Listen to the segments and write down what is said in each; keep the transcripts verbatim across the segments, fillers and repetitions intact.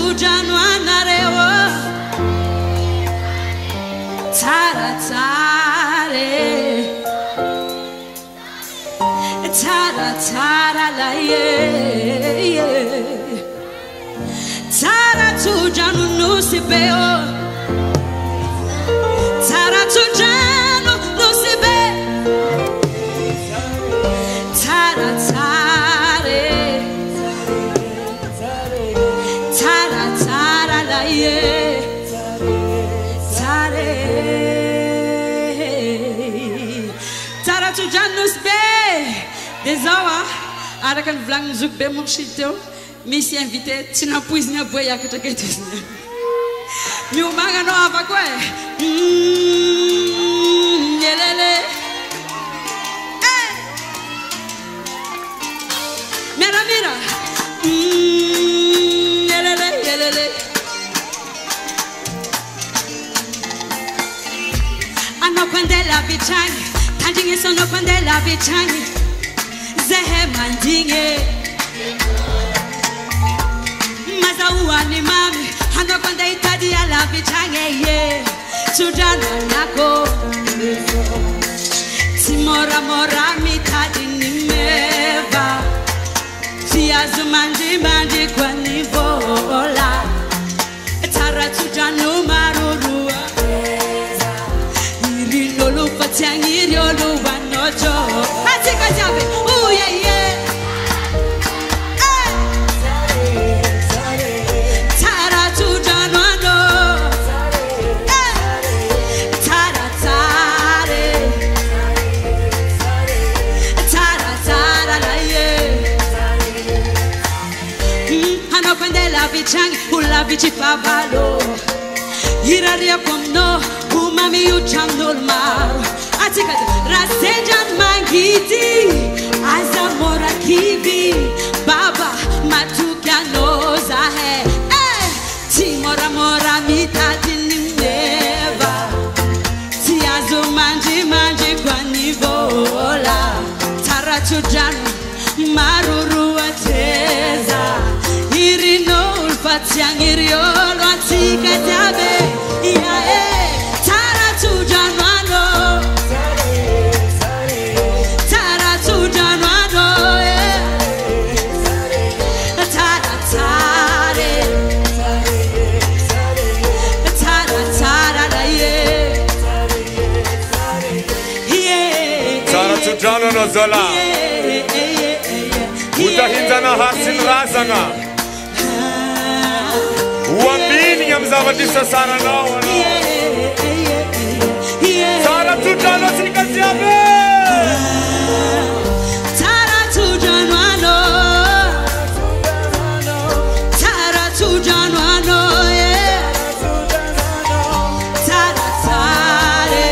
Januanarewo Tara tare Tara tara la ye Tara tu janu no sibeo Tara tu janu no sibe Tara tare Tara tara la ye Tare Tara tu janu sibe Dezawa Arakan vlang zoek be mon chiteo Misi invité, tu n'as pas ni boya que tu quittes. Mi umaga no ava quoi. Mmm, yelele. Eh. Mira mira. Mmm, yelele yelele. Ano kwende la bichani, tandinge sono kwende la bichani. Zehe mandinge. Uani mami, hano kwenda itadi ya la vichange ye Sujana nako Timora mora mitadi nimeva Tiazu manji manji kwa nivola Tara tujanu marurua Iri lolu patiangiri olu wanojo Hatika jabe, ooh yeah yeah Vichangi ula vici favalo Iraria pomno umami uchamnul maro Atika rasejan mangiti Azamora kivi Baba matukia noza he Eh Timora mora mitati nimneva Tiazo manji manji kwa nivola Taracho janu maruru ateza Irino Patiangiriolo atika jabe ya eh Tara tu januano Tara tu januano eh Tara tare Tara tara la ye Tara tu januano zola Utahinzana hasin razanga Wambini yamzawadisha sana naona Tara tujano sikaziabe Tara tujanuano Tara tujanuano yeah Tara tare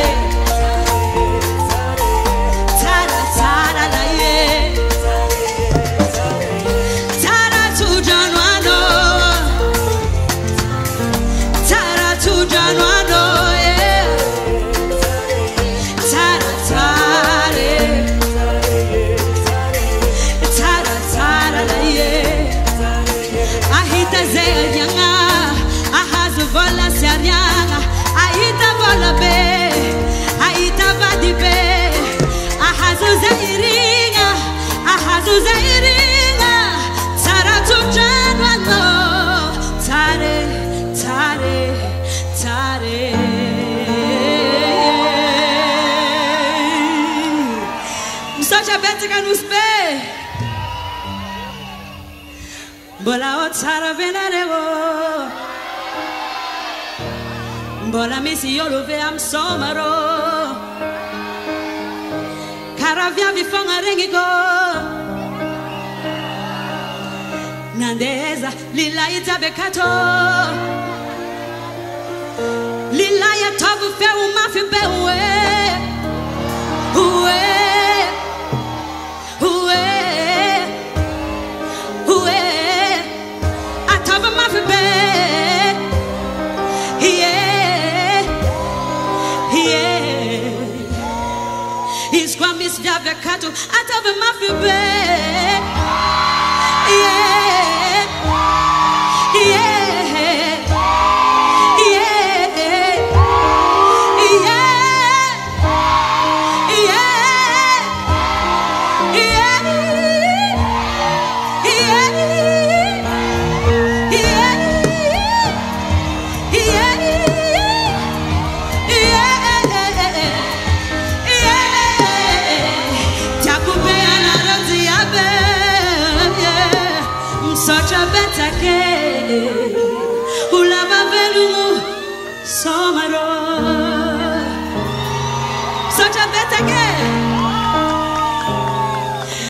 Tara tara la yeah Tara tujanuano Januano, yeah. Tara tare, tara tara la yeah. Ahita zeyanga, ahazu vola seryanga, ahita vola be, ahita vadi be, ahazu zeyringa, ahazu zeyringa, tara tu januano, tare, tare. Tare Msocha betika nuspe Bola o tara venarewo Bola misi yolove am somaro Karavia vifonga rengigo Nandeza lila itabekato Lila ya tabu fe umafi bewe Uwe Uwe Uwe Ataba mafi be Yeah Yeah Iskwa mis jave kato Ataba mafi be Yeah Yeah such a better game.